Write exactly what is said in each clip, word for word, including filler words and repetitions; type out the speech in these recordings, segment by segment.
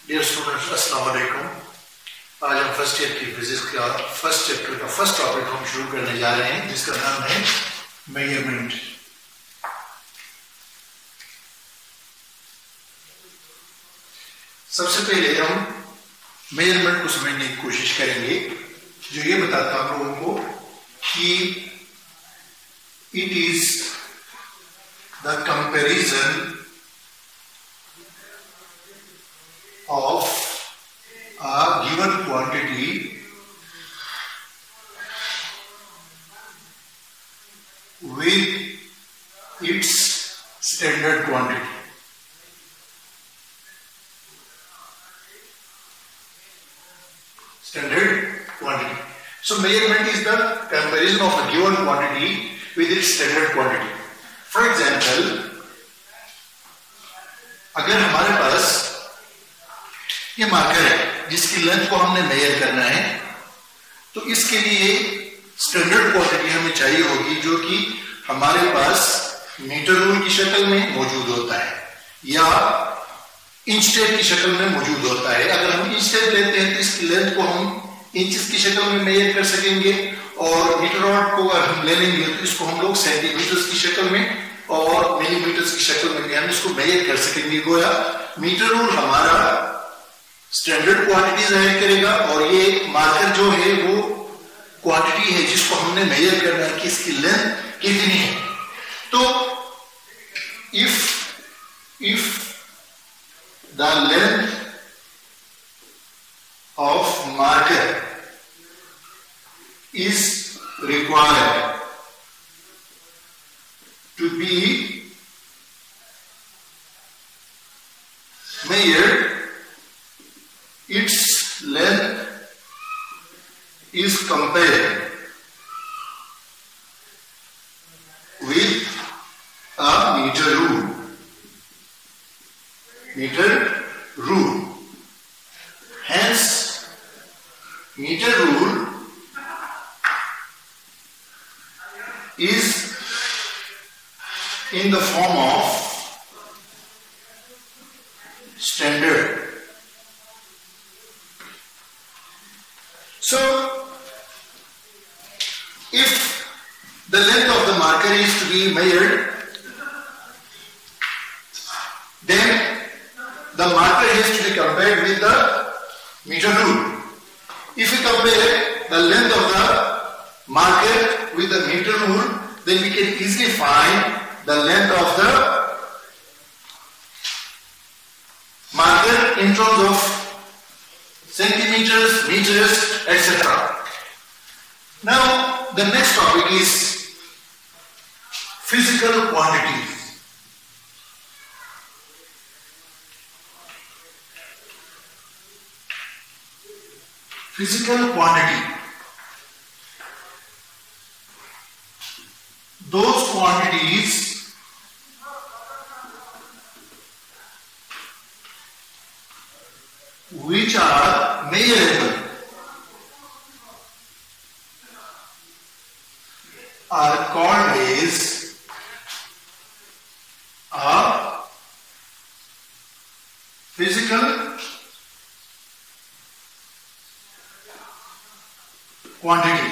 Dear students, अस्सलाम वालेकुम। आज हम फर्स्ट ईयर की फिजिक्स का फर्स्ट चैप्टर का फर्स्ट टॉपिक हम शुरू करने जा रहे हैं, जिसका नाम है मेजरमेंट। सबसे पहले हम मेजरमेंट को समझने की कोशिश करेंगे, जो ये बताता हम लोगों को कि it is the comparison of a given quantity with its standard quantity. Standard quantity. So measurement is the comparison of a given quantity with its standard quantity. For example, अगर हमारे पास ये मार्कर है जिसकी लेंथ को हमने major करना है, तो इसके लिए स्टैंडर्ड क्वांटिटी हमें चाहिए होगी, जो कि हमारे पास मीटर रूल की शक्ल में मौजूद होता है या इंच टेप की शक्ल में मौजूद होता है। अगर हम इंच टेप लेते हैं तो इसकी लेंथ को हम इंचेस की शक्ल में मेजर कर सकेंगे, और मीटर रॉड को अगर हम ले लेंगे तो इसको हम लोग सेंटीमीटर्स की शक्ल में और मिलीमीटर्स की शक्ल में भी हम इसको मेजर कर सकेंगे। गोया मीटर रूल हमारा स्टैंडर्ड क्वांटिटी जाहिर करेगा, और ये मार्कर जो है वो क्वांटिटी है जिसको हमने मेजर करना है कि इसकी लेंथ कितनी है। तो if if the length of marker is required to be measured, its length is compared with a meter rule. Meter rule. Hence, meter rule is in the form of standard. So, if the length of the marker is to be measured, then the marker has to be compared with the meter rule. If we compare the length of the marker with the meter rule, then we can easily find the length of the marker in terms of centimeters, meters, et cetera. Now, the next topic is physical quantities. Physical quantity. Those quantities which are measurable are called as a physical quantity.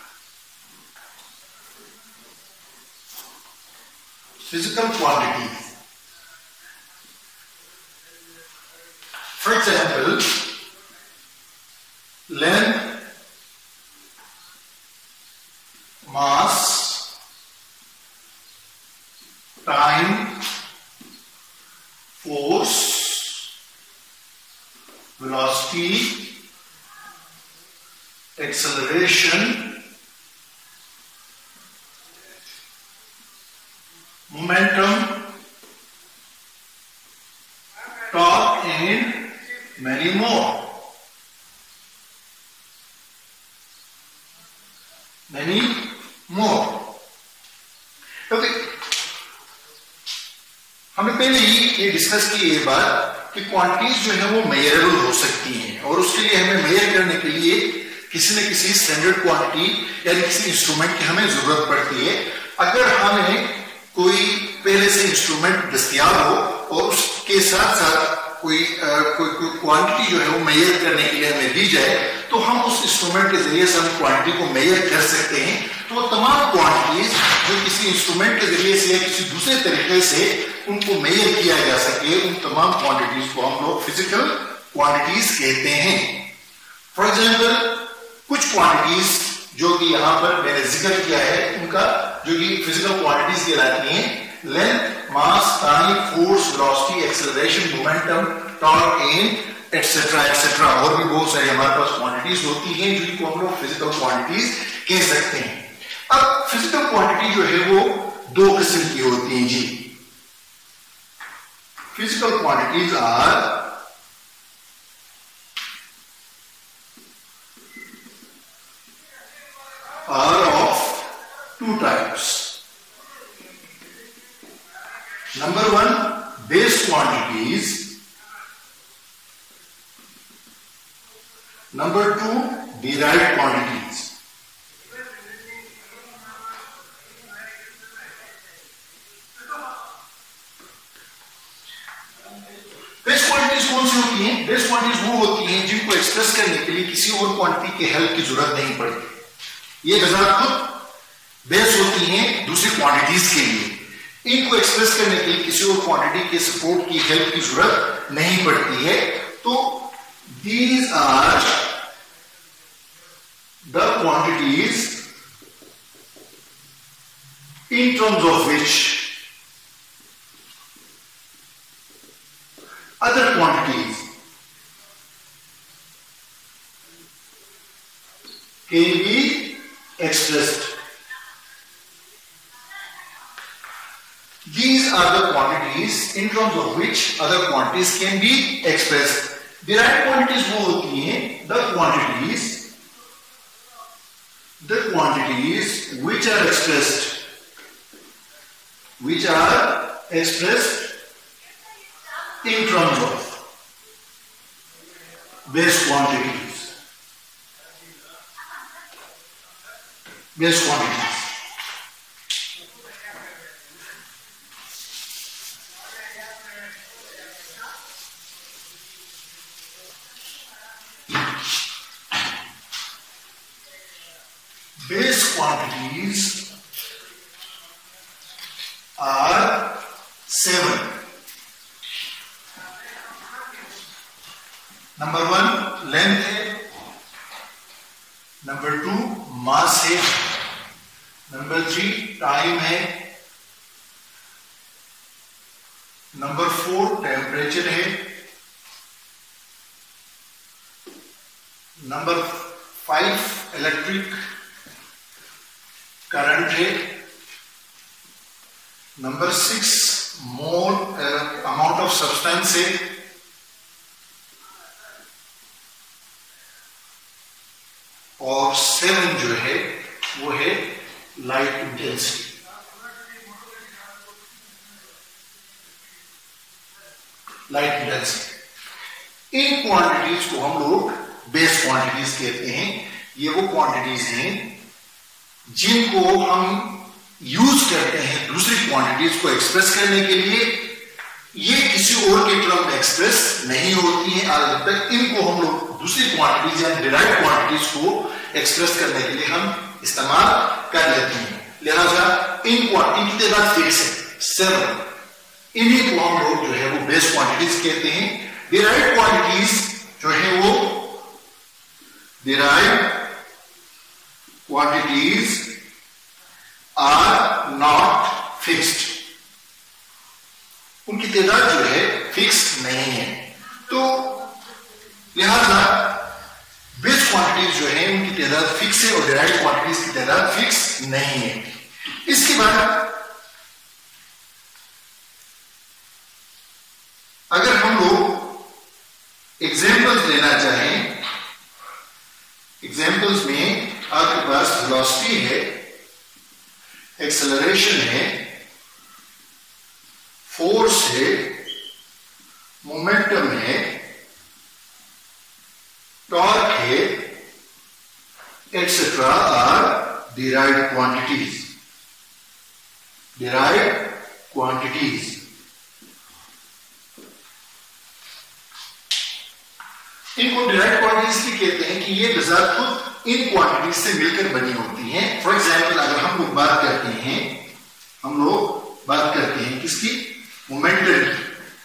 Physical quantity. For example, length, mass, time, force, velocity, acceleration, momentum, torque, and many more. Many more. Okay. हमने पहले ही ये discuss की ये बात कि quantities जो है वो मेजरेबल हो सकती हैं, और उसके लिए हमें मेजर करने के लिए किसी न किसी स्टैंडर्ड क्वांटिटी या किसी इंस्ट्रूमेंट की हमें जरूरत पड़ती है। अगर हमें कोई पहले से इंस्ट्रूमेंट दस्तयाब हो और उसके साथ साथ कोई कोई क्वांटिटी जो है वो मेजर करने के लिए हमें दी जाए तो हम उस इंस्ट्रूमेंट के जरिए से हम क्वांटिटी को मेजर कर सकते हैं। तो वो तमाम क्वांटिटीज जो किसी इंस्ट्रूमेंट के जरिए से या किसी दूसरे तरीके से उनको मेजर किया जा सके, उन तमाम क्वांटिटीज को हम लोग फिजिकल क्वांटिटीज कहते हैं। फॉर एग्जाम्पल कुछ क्वांटिटीज जो कि यहाँ पर मैंने जिक्र किया है उनका जो कि फिजिकल क्वांटिटीज कहलाती हैं, length, mass, time, force, velocity, acceleration, momentum, torque, and etcetera etcetera. और भी बहुत सारी हमारे पास क्वांटिटीज होती हैं जिनको हम लोग फिजिकल क्वांटिटीज कह सकते हैं। अब फिजिकल क्वांटिटी जो है वो दो किस्म की होती हैं जी। Physical quantities are are of two types. Number one, base quantities. Number two, derived quantities. Base quantities कौन सी होती हैं? बेस क्वांटिटीज वो होती हैं जिनको एक्सप्रेस करने के लिए किसी और क्वांटिटी के हेल्प की जरूरत नहीं पड़ती। ये गजात खुद बेस होती हैं दूसरी क्वांटिटीज के लिए। इनको एक्सप्रेस करने के लिए किसी और क्वांटिटी के सपोर्ट की हेल्प की जरूरत नहीं पड़ती है। तो these are the quantities in terms of which other quantities can be expressed. These are the quantities in terms of which other quantities can be expressed. Derived quantities वो होती हैं the quantities the quantities which are expressed which are expressed in terms of base quantities. Base quantities. Base quantities are seven. Number one, length है. Number two mass है। Number three time है। Number four temperature है। Number five electric current है। Number six mole amount of substance है। और seven जो है वो है लाइट इंटेंसिटी। लाइट इंटेंसिटी इन क्वांटिटीज को हम लोग बेस क्वांटिटीज कहते हैं। ये वो क्वांटिटीज हैं जिनको हम यूज करते हैं दूसरी क्वांटिटीज को एक्सप्रेस करने के लिए। ये किसी और के टर्म में एक्सप्रेस नहीं होती है। आज तक इनको हम लोग दूसरी क्वांटिटीज या डिराइव्ड क्वांटिटीज को एक्सप्रेस करने के लिए हम इस्तेमाल कर लेते हैं। लिहाजा इन क्वांटिटी की तादाद फिक्स है सेवन। इन्हीं को हम लोग जो है वो बेस क्वांटिटीज कहते हैं। डिराइव्ड क्वांटिटीज जो है वो derived quantities are not fixed. उनकी तादाद जो है फिक्स नहीं है। तो लिहाजा बेस क्वांटिटीज जो है उनकी तादाद फिक्स है और डिराइव्ड क्वांटिटीज की तादाद फिक्स नहीं है। इसके बाद अगर हम लोग एग्जाम्पल्स लेना चाहें, एग्जाम्पल्स में आपके पास वेलोसिटी है, एक्सेलरेशन है, फोर्स है, मोमेंटम है, टॉर्क है, etcetera are derived quantities. Derived quantities. इनको डिराइव्ड क्वांटिटीज भी कहते हैं कि ये बजात खुद इन क्वांटिटीज से मिलकर बनी होती हैं। फॉर एग्जाम्पल अगर हम लोग बात करते हैं हम लोग बात करते हैं किसकी, मोमेंटम की।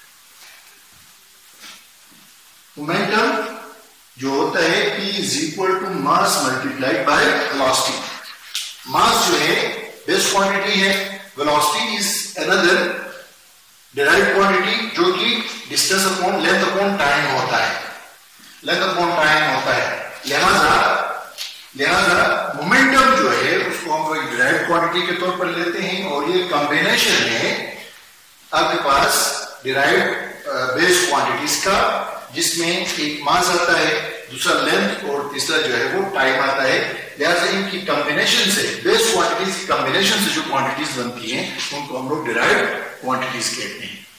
मोमेंटम जो होता है P is equal to mass multiplied by velocity. Mass जो है बेस क्वांटिटी है, velocity is another derived quantity जो कि distance upon length upon time होता है, लेंथ अपॉन टाइम होता है। लिहाजा लिहाजा मोमेंटम जो है उसको हम लोग डिराइव्ड क्वांटिटी के तौर पर लेते हैं और ये कॉम्बिनेशन है आपके पास डिराइव्ड बेस क्वांटिटीज का, जिसमें एक मास आता है, दूसरा लेंथ और तीसरा जो है वो टाइम आता है। लिहाजा इनकी कॉम्बिनेशन से, बेस क्वांटिटीज की कॉम्बिनेशन से जो क्वांटिटीज बनती हैं उनको हम लोग डिराइव्ड क्वांटिटीज कहते हैं।